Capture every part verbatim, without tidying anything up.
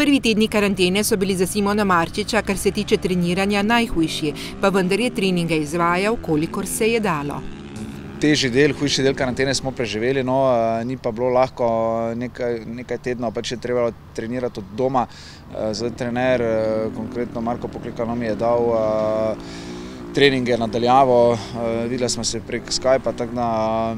Prvi tedni karantene so bili za Simona Marčiča, kar se tiče treniranja, najhujši, pa vendar je treninge izvajal, kolikor se je dalo. Težji del, hujši del karantene smo preživeli, no, ni pa bilo lahko nekaj, nekaj tednov, pač je trebalo trenirati od doma. Zdaj trener, konkretno Marko Poklekar, mi je dal treninge nadaljavo, videli smo se prek Skypa, tako da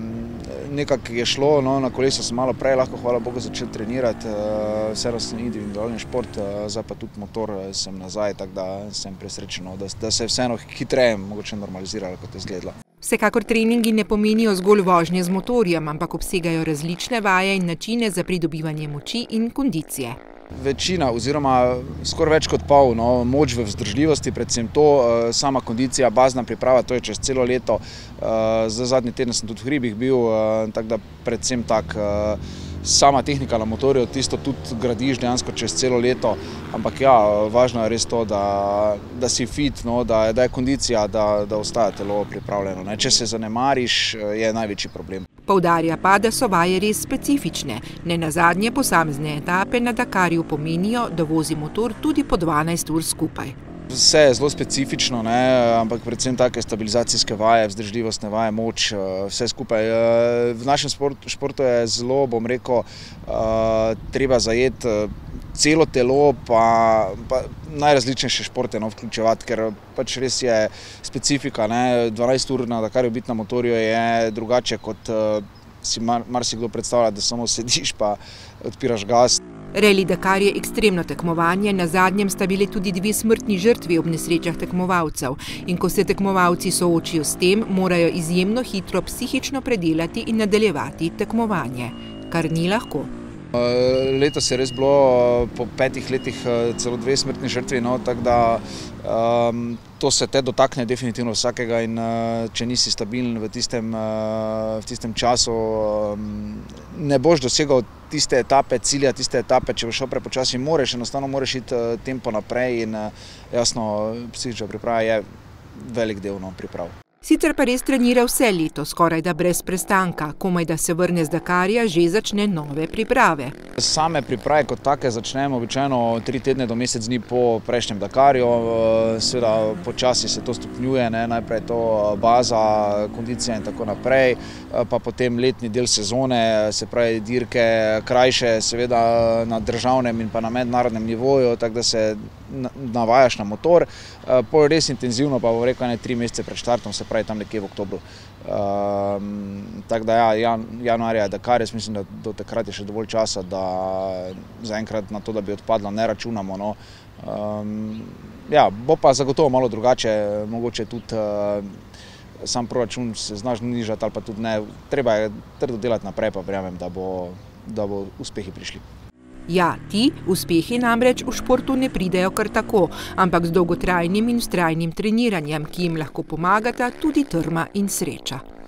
nekako je šlo, no, na kolesu sem malo prej lahko, hvala Bogu, začel trenirati, vseeno sem individualni šport, zdaj pa tudi motor sem nazaj, tako da sem presrečen, da, da se je vseeno hitreje mogoče normaliziralo, kot je izgledalo. Vsekakor treningi ne pomenijo zgolj vožnje z motorjem, ampak obsegajo različne vaje in načine za pridobivanje moči in kondicije. Večina oziroma skoraj več kot pol, no, moč v vzdržljivosti, predvsem to, sama kondicija, bazna priprava, to je čez celo leto. Zdaj zadnji teden sem tudi v hribih bil, tako da predvsem tak. Sama tehnika na motorju, tisto tudi gradiš dejansko čez celo leto, ampak ja, važno je res to, da, da si fit, no, da, da je kondicija, da, da ostaja telo pripravljeno. Ne. Če se zanemariš, je največji problem. Poudarja pa, da so vaje res specifične. Nenazadnje posamezne etape na Dakarju pomenijo, da vozi motor tudi po dvanajst ur skupaj. Vse je zelo specifično, ne, ampak predvsem take stabilizacijske vaje, vzdržljivostne vaje, moč, vse skupaj. V našem športu, športu je zelo, bom rekel, treba zajeti celo telo, pa, pa najrazličnejše športe, no, vključevati, ker pač res je specifika. Ne, dvanajst ur na Dakarju biti na motorju je drugače, kot si mar, marsikdo predstavlja, da samo sediš pa odpiraš gas. Rally Dakar je ekstremno tekmovanje, na zadnjem sta bili tudi dve smrtni žrtvi ob nesrečah tekmovalcev. In ko se tekmovalci soočijo s tem, morajo izjemno hitro psihično predelati in nadaljevati tekmovanje, kar ni lahko. Letos je res bilo po petih letih celo dve smrtni žrtvi, no, tako da um, to se te dotakne definitivno vsakega in uh, če nisi stabilen v tistem, uh, v tistem času, um, ne boš dosegal tiste etape, cilja tiste etape, če boš šel prepočasi, moraš, enostavno moraš iti uh, tempo naprej in uh, jasno, psihična priprava je velik del, no, priprav. Sicer pa res trenira vse leto, skoraj da brez prestanka, komaj da se vrne z Dakarja, že začne nove priprave. Same priprave kot take začnemo običajno tri tedne do mesec dni po prejšnjem Dakarju, seveda počasi se to stopnjuje, ne, najprej to baza, kondicija in tako naprej, pa potem letni del sezone, se pravi dirke krajše, seveda na državnem in pa na mednarodnem nivoju, tako da se navajaš na motor, pol res intenzivno pa bo rekel ne tri mesece pred štartom, se pravi tam nekje v oktobru. Um, tako da ja, jan, januarja je Dakar, jaz mislim, da do takrat je še dovolj časa, da zaenkrat na to, da bi odpadla, ne računamo. No. Um, ja, bo pa zagotovo malo drugače, mogoče tudi uh, sam proračun se znaš nižati ali pa tudi ne. Treba je trdo delati naprej, pa verjamem, da bo, da bo uspehi prišli. Ja, ti uspehi namreč v športu ne pridejo kar tako, ampak z dolgotrajnim in vztrajnim treniranjem, ki jim lahko pomagata tudi trma in sreča.